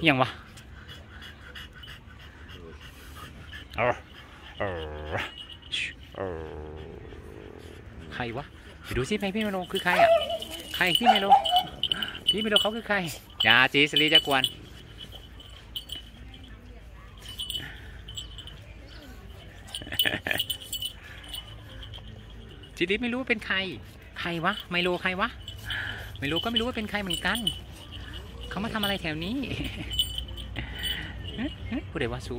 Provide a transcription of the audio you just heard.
ยังวะใครวะไปดูซิพี่เมโลคือใครอ่ะใครพี่เมโลเขาคือใครอย่าจีสลีจะกวนจีดีไม่รู้ว่าเป็นใครวะไมโลใครวะไมโลก็ไม่รู้ว่าเป็นใครเหมือนกันเขามาทำอะไรแถวนี้ผู้ใดวะซู